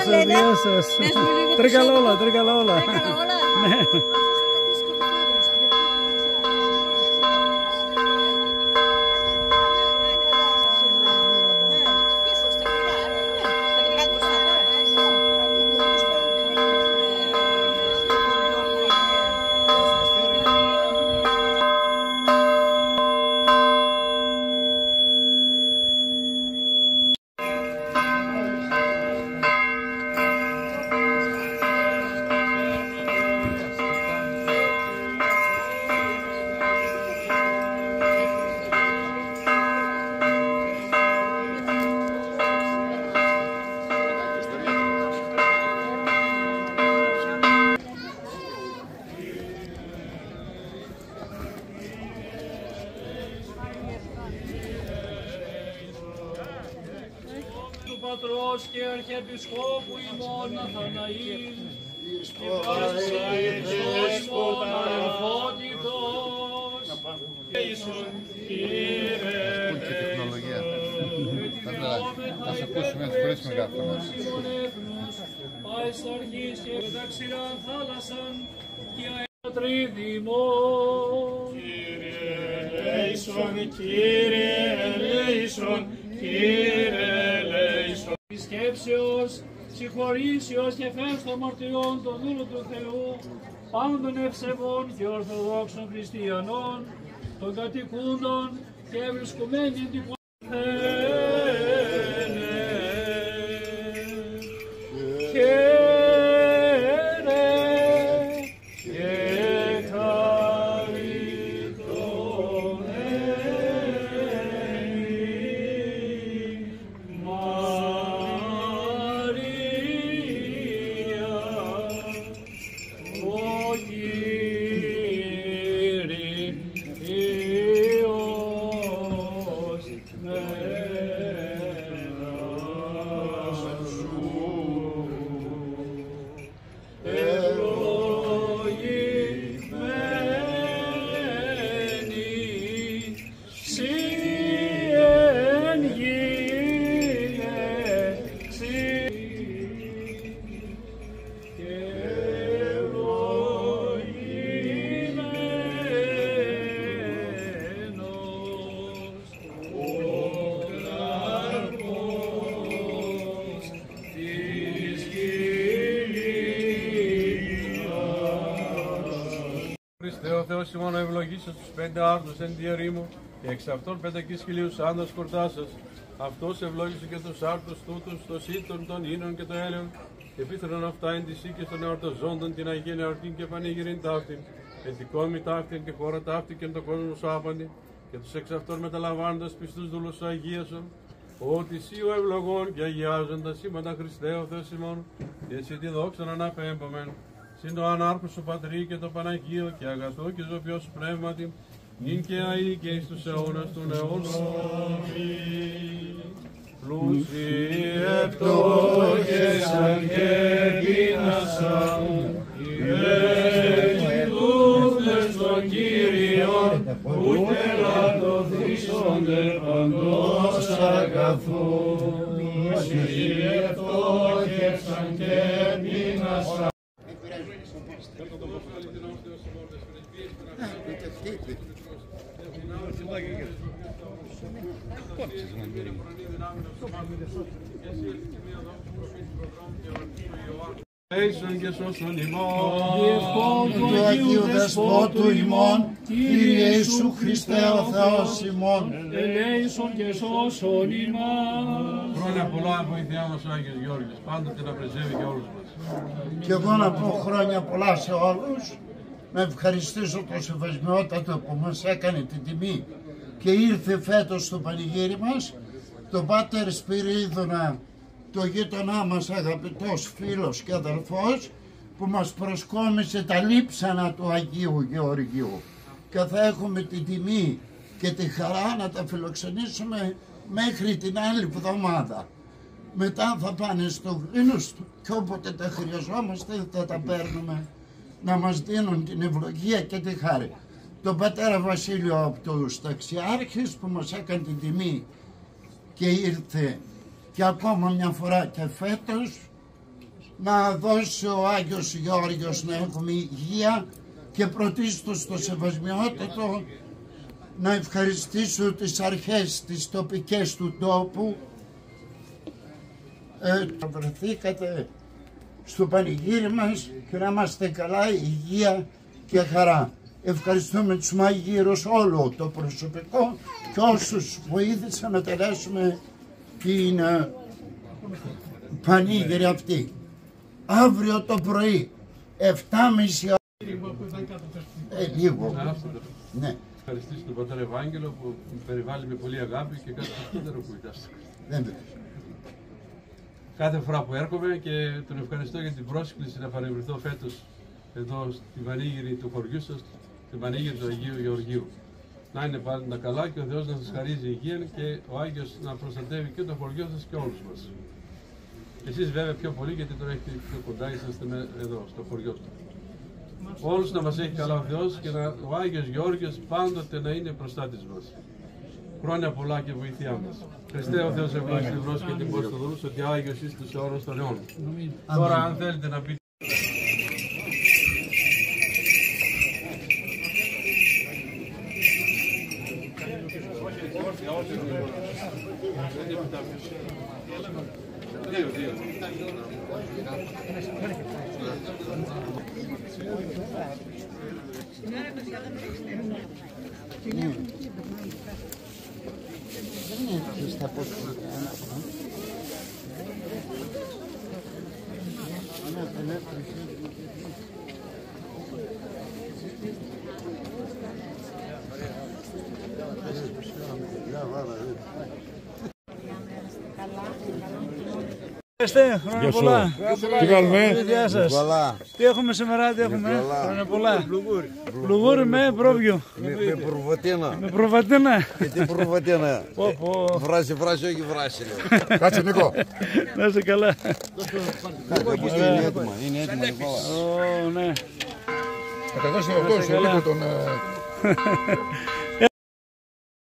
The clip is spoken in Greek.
σας, γεια σας. Τρίκαλα όλα, τρίκαλα όλα. Ναι. Πατρός και Αρχιεπισκόπου ημών Αθαναήλ, και πάση Χριστός ημών ανεφώτιτος, Ιησούν Κύριε Θα σε ακούσουμε χωρίς μεγάφωνος. Πάει σ' αρχής και μεταξυράν θάλασσαν και αετρίδημον. Κύριε ελέησον, Κύριε ελέησον, Κύριε ελέησον. Σκέψεως, συγχωρήσεως και φεύγ των μορτιών των δούλων του Θεού, πάντων ευσεβών και ορθοδόξων χριστιανών, των κατοικούντων και βρισκομένοι εν την Χριστέ ο Θεός ημών ευλογήσας τους 5 άρτους εν τη ερήμου και εξ αυτών 5 χιλίους άντας κορτάσας. Αυτός ευλόγησε και τους άρτους τούτους, το σύτων των ίνων και το έλεον και πίθρον αυτά εν της οίκης των εορταζόντων την Αγίαν εορτήν και πανηγυρήν ταύτην, εν την κόμη ταύτην και χώρα ταύτην και εν το κόσμο σου άπαντη και τους εξ αυτών μεταλαμβάνοντας πιστούς δούλους σου αγίασον, ότι εσύ ο ευλογών και αγιάζοντας σήμαντα Χριστέ ο Θεός ημών και εσύ τη δόξαν αναπέμπομεν. Συν το ανάρχο σου Πατρί και το Παναγίο και αγαθό και ζωοποιό σου πνεύματι, νυν και αεί και εις τους αιώνας των αιώνων. Πλούσιε πτώχεσαν και δύνασαν, υπέκυντούθες των Κύριων, ούτε λατωθήσονται παντός αγαθού. Πλούσιε πτώχεσαν και δύνασαν. Ελέησον και σώσον ημών. Του Αγίου Δεσπότου ημών, Κύριε Ιησού Χριστέ ο Θεός ημών. Ελέησον και σώσον ημών. Χρόνια πολλά, βοήθειά μας ο Άγιος Γιώργης, πάντοτε να πρεσβεύει για όλους μας. Και εγώ να πω χρόνια πολλά σε όλους, να ευχαριστήσω τον Σεβασμιότατο που μας έκανε την τιμή και ήρθε φέτος στο πανηγύρι μας, τον Πάτερ Σπυρίδωνα, το γείτονά μας αγαπητός φίλος και αδελφός, που μας προσκόμισε τα λείψανα του Αγίου Γεωργίου και θα έχουμε την τιμή και τη χαρά να τα φιλοξενήσουμε μέχρι την άλλη εβδομάδα. Μετά θα πάνε στο Γλίνος και όποτε τα χρειαζόμαστε θα τα παίρνουμε να μας δίνουν την ευλογία και τη χάρη. Τον πατέρα Βασίλειο από τους ταξιάρχες που μας έκανε την τιμή και ήρθε και ακόμα μια φορά και φέτος να δώσει ο Άγιος Γεώργιος να έχουμε υγεία και πρωτίστως το σεβασμιότατο να ευχαριστήσω τις αρχές τις τοπικές του τόπου. Βρεθήκατε στο πανηγύρι μας και να είμαστε καλά, υγεία και χαρά. Ευχαριστούμε τους μαγείρους, όλο το προσωπικό και όσους βοήθησαν να τελέσουμε την πανήγυρη αυτή. Αύριο το πρωί, 7.30 ώρα. Λίγο. Ναι. Ευχαριστήσω τον πατέρα Ευάγγελο που με περιβάλλει με πολύ αγάπη και κάτι περισσότερο που ήταν. Κάθε φορά που έρχομαι και τον ευχαριστώ για την πρόσκληση να παρευρεθώ φέτος εδώ στην πανήγυρη του χωριού σας, στην πανήγυρη του Αγίου Γεωργίου. Να είναι πάντα καλά και ο Θεός να σας χαρίζει υγεία και ο Άγιος να προστατεύει και το χωριό σας και όλους μας. Εσείς βέβαια πιο πολύ γιατί τώρα έχετε πιο κοντά, είσαστε εδώ στο χωριό του. Όλους να μας έχει καλά ο Θεός και ο Άγιος Γεώργιος πάντοτε να είναι προστάτης μας. Χρόνια πολλά και βοήθειά μας. Χριστέ ο Θεός ευλόγησε την γνώση και την πόρτα του δούλους ότι Άγιος είστε σε όρος των αιώνων. Τώρα αν θέλετε να πείτε. Χρόνια πολλά. Τι κάνουμε? Γεια σας. Τι έχουμε σήμερα, τι έχουμε? Χρόνια πολλά. Πλουγούρι με πρόβιο. Με προβατίνα. Με προβατίνα. Και τι προβατίνα? Βράσει, όχι βράσει. Κάτσε Νίκο. Να είσαι καλά. Είναι έτοιμα, Νικόλα. Ναι. Θα τα δώσει ο Νίκο τον...